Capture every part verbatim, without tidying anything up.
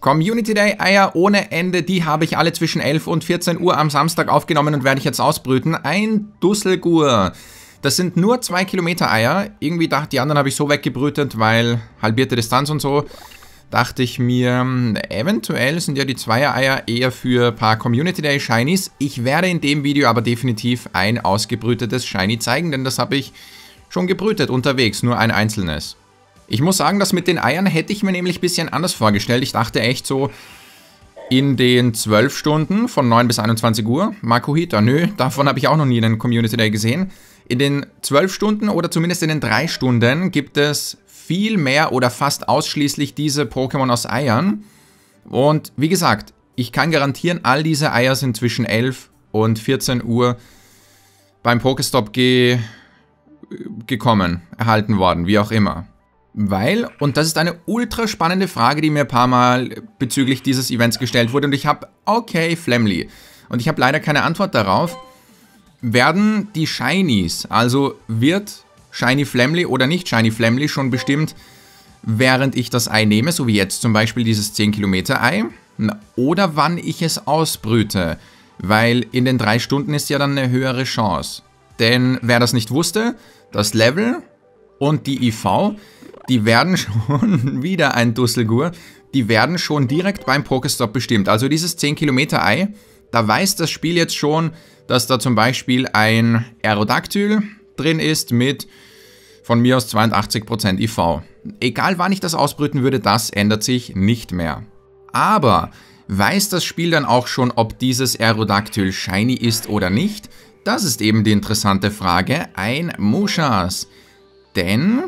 Community Day Eier ohne Ende, die habe ich alle zwischen elf und vierzehn Uhr am Samstag aufgenommen und werde ich jetzt ausbrüten. Ein Dusselgur. Das sind nur zwei Kilometer Eier. Irgendwie dachte, die anderen habe ich so weggebrütet, weil halbierte Distanz und so. Dachte ich mir, eventuell sind ja die Zweier-Eier eher für ein paar Community Day Shinies. Ich werde in dem Video aber definitiv ein ausgebrütetes Shiny zeigen, denn das habe ich schon gebrütet unterwegs, nur ein einzelnes. Ich muss sagen, das mit den Eiern hätte ich mir nämlich ein bisschen anders vorgestellt. Ich dachte echt so, in den zwölf Stunden von neun bis einundzwanzig Uhr, Makuhita, nö, davon habe ich auch noch nie einen Community Day gesehen. In den zwölf Stunden oder zumindest in den drei Stunden gibt es viel mehr oder fast ausschließlich diese Pokémon aus Eiern. Und wie gesagt, ich kann garantieren, all diese Eier sind zwischen elf und vierzehn Uhr beim Pokestop ge gekommen, erhalten worden, wie auch immer. Weil, und das ist eine ultra spannende Frage, die mir ein paar Mal bezüglich dieses Events gestellt wurde und ich habe, okay, Flamly, und ich habe leider keine Antwort darauf, werden die Shinies, also wird Shiny Flamly oder nicht Shiny Flamly schon bestimmt, während ich das Ei nehme, so wie jetzt zum Beispiel dieses zehn Kilometer Ei, oder wann ich es ausbrüte, weil in den drei Stunden ist ja dann eine höhere Chance. Denn wer das nicht wusste, das Level und die I V, die werden schon, wieder ein Dusselgur, die werden schon direkt beim Pokestop bestimmt. Also dieses zehn Kilometer Ei, da weiß das Spiel jetzt schon, dass da zum Beispiel ein Aerodactyl drin ist mit von mir aus zweiundachtzig Prozent I V. Egal wann ich das ausbrüten würde, das ändert sich nicht mehr. Aber weiß das Spiel dann auch schon, ob dieses Aerodactyl shiny ist oder nicht? Das ist eben die interessante Frage. Ein Mushas. Denn,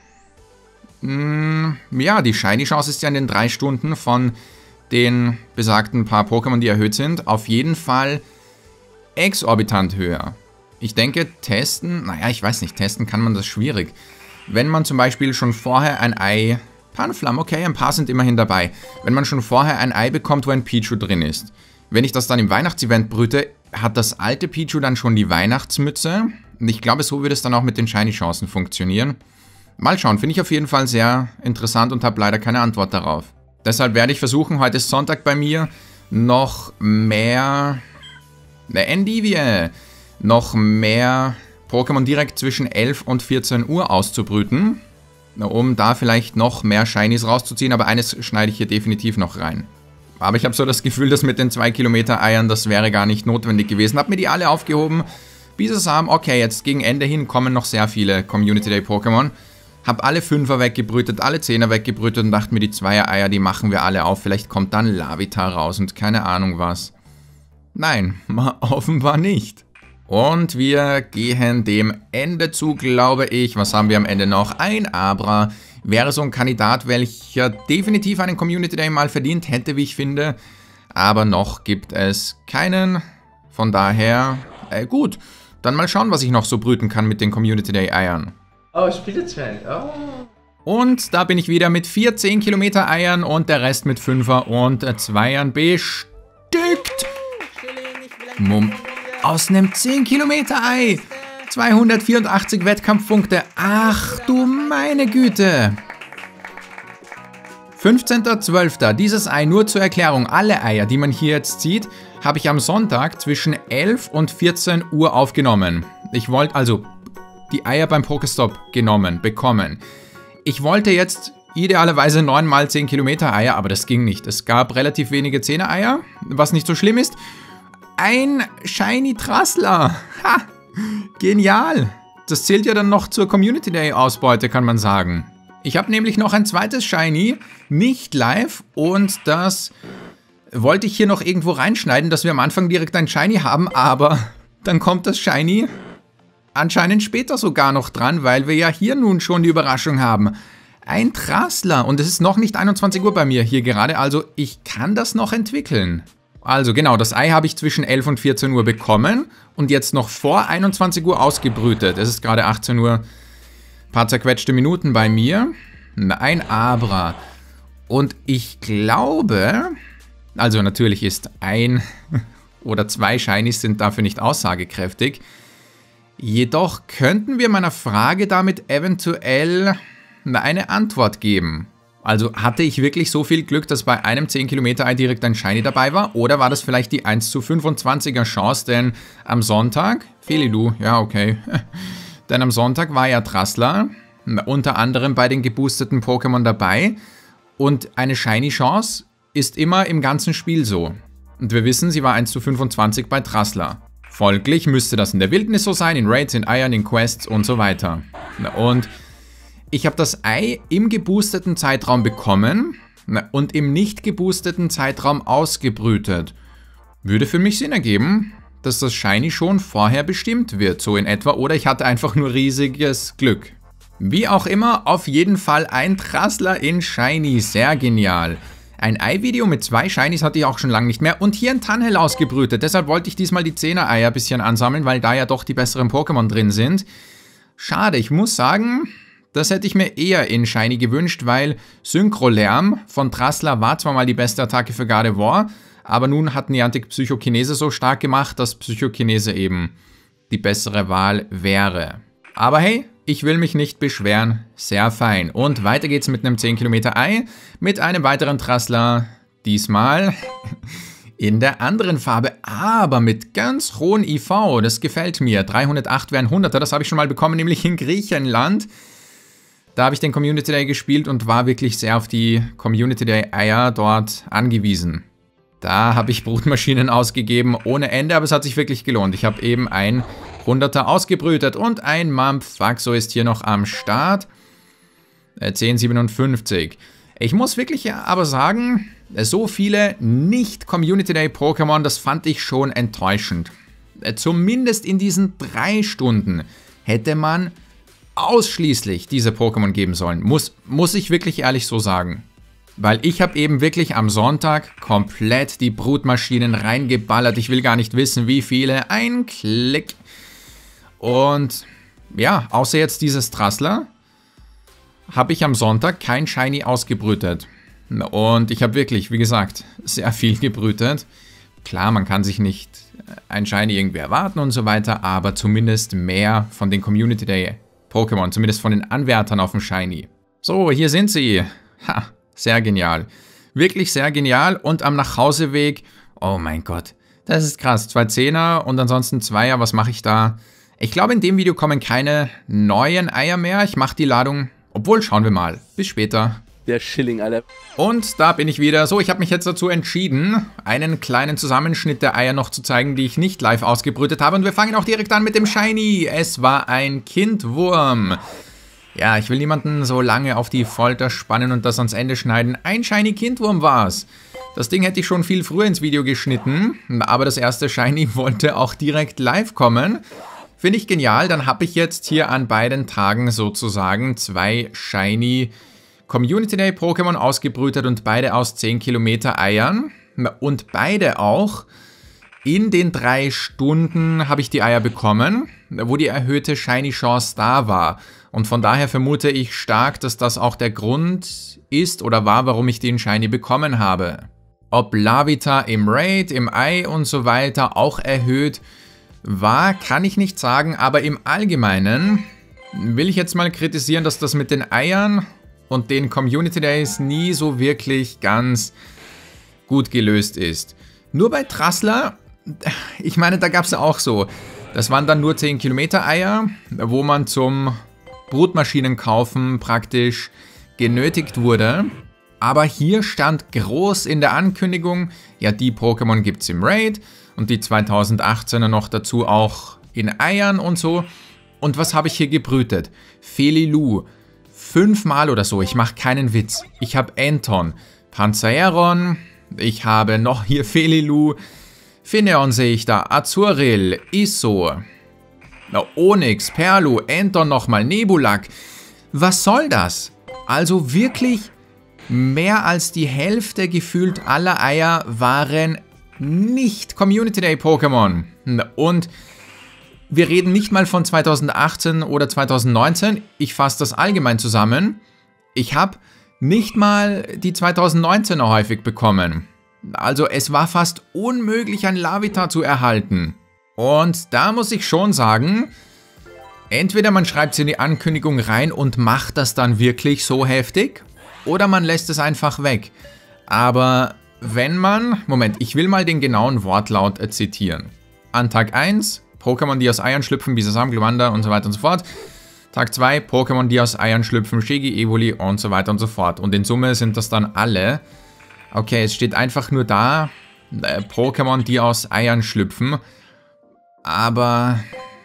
mh, ja, die shiny Chance ist ja in den drei Stunden von den besagten paar Pokémon, die erhöht sind, auf jeden Fall exorbitant höher. Ich denke, testen, naja, ich weiß nicht, testen kann man das schwierig. Wenn man zum Beispiel schon vorher ein Ei, Panflam, okay, ein paar sind immerhin dabei. Wenn man schon vorher ein Ei bekommt, wo ein Pichu drin ist. Wenn ich das dann im Weihnachtsevent brüte, hat das alte Pichu dann schon die Weihnachtsmütze. Und ich glaube, so würde es dann auch mit den Shiny-Chancen funktionieren. Mal schauen, finde ich auf jeden Fall sehr interessant und habe leider keine Antwort darauf. Deshalb werde ich versuchen, heute ist Sonntag bei mir, noch mehr... Ne, Endivie! noch mehr Pokémon direkt zwischen elf und vierzehn Uhr auszubrüten, um da vielleicht noch mehr Shinies rauszuziehen, aber eines schneide ich hier definitiv noch rein. Aber ich habe so das Gefühl, dass mit den zwei Kilometer Eiern, das wäre gar nicht notwendig gewesen. Hab mir die alle aufgehoben. Bisasam, okay, jetzt gegen Ende hin kommen noch sehr viele Community Day Pokémon. Hab alle Fünfer weggebrütet, alle Zehner weggebrütet und dachte mir, die Zweier Eier, die machen wir alle auf. Vielleicht kommt dann Larvitar raus und keine Ahnung was. Nein, offenbar nicht. Und wir gehen dem Ende zu, glaube ich. Was haben wir am Ende noch? Ein Abra. Wäre so ein Kandidat, welcher definitiv einen Community Day mal verdient hätte, wie ich finde. Aber noch gibt es keinen. Von daher, äh, gut. Dann mal schauen, was ich noch so brüten kann mit den Community Day Eiern. Oh, Spielezweig. Oh. Und da bin ich wieder mit vier zehn Kilometer Eiern und der Rest mit Fünfer und Zweiern bestückt. Mumm. Aus einem zehn Kilometer Ei. zweihundertvierundachtzig Wettkampfpunkte. Ach du meine Güte. fünfzehnter zwölfter Dieses Ei, nur zur Erklärung. Alle Eier, die man hier jetzt sieht, habe ich am Sonntag zwischen elf und vierzehn Uhr aufgenommen. Ich wollte also die Eier beim Pokestop genommen, bekommen. Ich wollte jetzt idealerweise neun mal zehn Kilometer Eier, aber das ging nicht. Es gab relativ wenige zehner Eier, was nicht so schlimm ist. Ein Shiny Trassler. Ha! Genial. Das zählt ja dann noch zur Community Day Ausbeute, kann man sagen. Ich habe nämlich noch ein zweites Shiny, nicht live, und das wollte ich hier noch irgendwo reinschneiden, dass wir am Anfang direkt ein Shiny haben, aber dann kommt das Shiny anscheinend später sogar noch dran, weil wir ja hier nun schon die Überraschung haben. Ein Trassler, und es ist noch nicht einundzwanzig Uhr bei mir hier gerade, also ich kann das noch entwickeln. Also genau, das Ei habe ich zwischen elf und vierzehn Uhr bekommen und jetzt noch vor einundzwanzig Uhr ausgebrütet. Es ist gerade achtzehn Uhr, ein paar zerquetschte Minuten bei mir. Ein Abra. Und ich glaube, also natürlich ist ein oder zwei Shinies sind dafür nicht aussagekräftig. Jedoch könnten wir meiner Frage damit eventuell eine Antwort geben. Also hatte ich wirklich so viel Glück, dass bei einem zehn Kilometer Ei direkt ein Shiny dabei war? Oder war das vielleicht die eins zu fünfundzwanziger Chance? Denn am Sonntag, Felilu, ja okay, denn am Sonntag war ja Trassler unter anderem bei den geboosteten Pokémon dabei. Und eine Shiny Chance ist immer im ganzen Spiel so. Und wir wissen, sie war eins zu fünfundzwanzig bei Trassler. Folglich müsste das in der Wildnis so sein, in Raids, in Eiern, in Quests und so weiter. Und ich habe das Ei im geboosteten Zeitraum bekommen und im nicht geboosteten Zeitraum ausgebrütet. Würde für mich Sinn ergeben, dass das Shiny schon vorher bestimmt wird, so in etwa. Oder ich hatte einfach nur riesiges Glück. Wie auch immer, auf jeden Fall ein Trassler in Shiny, sehr genial. Ein Ei-Video mit zwei Shinies hatte ich auch schon lange nicht mehr und hier ein Tunhell ausgebrütet. Deshalb wollte ich diesmal die zehner-Eier ein bisschen ansammeln, weil da ja doch die besseren Pokémon drin sind. Schade, ich muss sagen, das hätte ich mir eher in Shiny gewünscht, weil Synchrolärm von Trassler war zwar mal die beste Attacke für Gardevoir, aber nun hat Niantic Psychokinese so stark gemacht, dass Psychokinese eben die bessere Wahl wäre. Aber hey, ich will mich nicht beschweren, sehr fein. Und weiter geht's mit einem zehn Kilometer Ei, mit einem weiteren Trassler, diesmal in der anderen Farbe, aber mit ganz hohen I V, das gefällt mir. dreihundertacht wäre ein hunderter, das habe ich schon mal bekommen, nämlich in Griechenland. Da habe ich den Community Day gespielt und war wirklich sehr auf die Community Day Eier dort angewiesen. Da habe ich Brutmaschinen ausgegeben ohne Ende, aber es hat sich wirklich gelohnt. Ich habe eben ein hunderter ausgebrütet und ein Mampfaxo ist hier noch am Start. zehn siebenundfünfzig. Ich muss wirklich aber sagen, so viele nicht-Community Day Pokémon, das fand ich schon enttäuschend. Zumindest in diesen drei Stunden hätte man ausschließlich diese Pokémon geben sollen. Muss, muss ich wirklich ehrlich so sagen. Weil ich habe eben wirklich am Sonntag komplett die Brutmaschinen reingeballert. Ich will gar nicht wissen, wie viele. Ein Klick. Und ja, außer jetzt dieses Trassler, habe ich am Sonntag kein Shiny ausgebrütet. Und ich habe wirklich, wie gesagt, sehr viel gebrütet. Klar, man kann sich nicht ein Shiny irgendwie erwarten und so weiter, aber zumindest mehr von den Community Day Pokémon, zumindest von den Anwärtern auf dem Shiny. So, hier sind sie. Ha, sehr genial. Wirklich sehr genial. Und am Nachhauseweg, oh mein Gott, das ist krass. Zwei Zehner und ansonsten Zweier, was mache ich da? Ich glaube, in dem Video kommen keine neuen Eier mehr. Ich mache die Ladung, obwohl, schauen wir mal. Bis später. Der Schilling, Alter. Und da bin ich wieder. So, ich habe mich jetzt dazu entschieden, einen kleinen Zusammenschnitt der Eier noch zu zeigen, die ich nicht live ausgebrütet habe. Und wir fangen auch direkt an mit dem Shiny. Es war ein Kindwurm. Ja, ich will niemanden so lange auf die Folter spannen und das ans Ende schneiden. Ein Shiny Kindwurm war's. Das Ding hätte ich schon viel früher ins Video geschnitten, aber das erste Shiny wollte auch direkt live kommen. Finde ich genial, dann habe ich jetzt hier an beiden Tagen sozusagen zwei Shiny Community Day Pokémon ausgebrütet und beide aus zehn Kilometer Eiern. Und beide auch in den drei Stunden habe ich die Eier bekommen, wo die erhöhte Shiny Chance da war. Und von daher vermute ich stark, dass das auch der Grund ist oder war, warum ich den Shiny bekommen habe. Ob Lavita im Raid, im Ei und so weiter auch erhöht war, kann ich nicht sagen, aber im Allgemeinen will ich jetzt mal kritisieren, dass das mit den Eiern und den Community Days nie so wirklich ganz gut gelöst ist. Nur bei Trassler, ich meine, da gab es ja auch so, das waren dann nur zehn Kilometer Eier, wo man zum Brutmaschinen kaufen praktisch genötigt wurde. Aber hier stand groß in der Ankündigung, ja, die Pokémon gibt es im Raid und die zweitausendachtzehner noch dazu auch in Eiern und so. Und was habe ich hier gebrütet? Felilu. Fünfmal oder so, ich mache keinen Witz. Ich habe Anton, Panzaeron, ich habe noch hier Felilu, Finneon sehe ich da, Azuril, Isso, Onyx, Perlu, Anton nochmal, Nebulak. Was soll das? Also wirklich mehr als die Hälfte gefühlt aller Eier waren nicht Community Day Pokémon. Und wir reden nicht mal von zweitausendachtzehn oder zweitausendneunzehn, ich fasse das allgemein zusammen. Ich habe nicht mal die zweitausendneunzehner häufig bekommen. Also es war fast unmöglich, ein Lavita zu erhalten. Und da muss ich schon sagen, entweder man schreibt es in die Ankündigung rein und macht das dann wirklich so heftig, oder man lässt es einfach weg. Aber wenn man... Moment, ich will mal den genauen Wortlaut äh, zitieren. An Tag eins, Pokémon, die aus Eiern schlüpfen, Bisasam, Glumanda und so weiter und so fort. Tag zwei, Pokémon, die aus Eiern schlüpfen, Shigi, Evoli und so weiter und so fort. Und in Summe sind das dann alle. Okay, es steht einfach nur da, äh, Pokémon, die aus Eiern schlüpfen. Aber...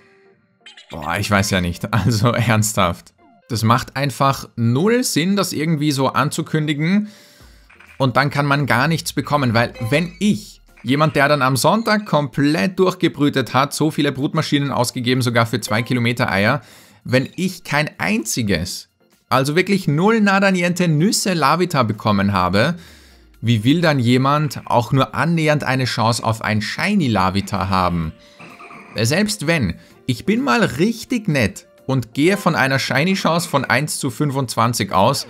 Boah, ich weiß ja nicht. Also ernsthaft. Das macht einfach null Sinn, das irgendwie so anzukündigen. Und dann kann man gar nichts bekommen, weil wenn ich, jemand, der dann am Sonntag komplett durchgebrütet hat, so viele Brutmaschinen ausgegeben, sogar für zwei Kilometer Eier, wenn ich kein einziges, also wirklich null nada niente Nüsse Larvitar bekommen habe, wie will dann jemand auch nur annähernd eine Chance auf ein Shiny Larvitar haben? Selbst wenn, ich bin mal richtig nett und gehe von einer Shiny Chance von eins zu fünfundzwanzig aus,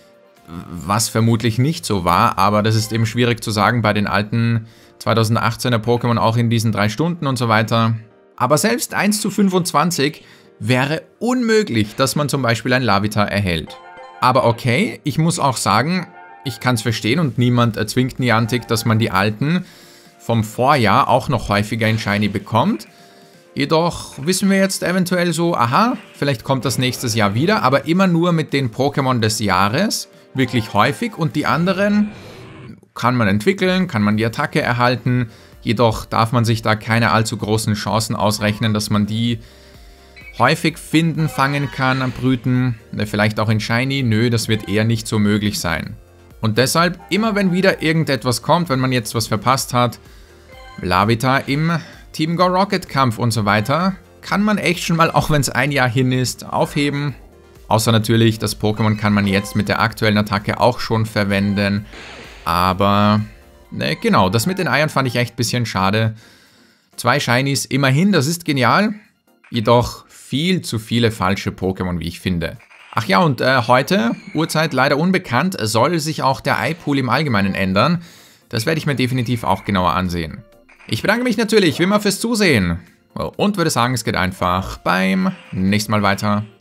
was vermutlich nicht so war, aber das ist eben schwierig zu sagen bei den alten zweitausendachtzehner Pokémon, auch in diesen drei Stunden und so weiter. Aber selbst eins zu fünfundzwanzig wäre unmöglich, dass man zum Beispiel ein Larvitar erhält. Aber okay, ich muss auch sagen, ich kann es verstehen und niemand erzwingt Niantic, dass man die alten vom Vorjahr auch noch häufiger in Shiny bekommt. Jedoch wissen wir jetzt eventuell so, aha, vielleicht kommt das nächstes Jahr wieder, aber immer nur mit den Pokémon des Jahres, wirklich häufig, und die anderen kann man entwickeln, kann man die Attacke erhalten, jedoch darf man sich da keine allzu großen Chancen ausrechnen, dass man die häufig finden, fangen kann, brüten, vielleicht auch in Shiny, nö, das wird eher nicht so möglich sein. Und deshalb, immer wenn wieder irgendetwas kommt, wenn man jetzt was verpasst hat, Larvitar im Team Go Rocket Kampf und so weiter, kann man echt schon mal, auch wenn es ein Jahr hin ist, aufheben. Außer natürlich, das Pokémon kann man jetzt mit der aktuellen Attacke auch schon verwenden. Aber, ne, genau, das mit den Eiern fand ich echt ein bisschen schade. Zwei Shinies, immerhin, das ist genial. Jedoch viel zu viele falsche Pokémon, wie ich finde. Ach ja, und äh, heute, Uhrzeit leider unbekannt, soll sich auch der Ei-Pool im Allgemeinen ändern. Das werde ich mir definitiv auch genauer ansehen. Ich bedanke mich natürlich wie immer fürs Zusehen und würde sagen, es geht einfach beim nächsten Mal weiter.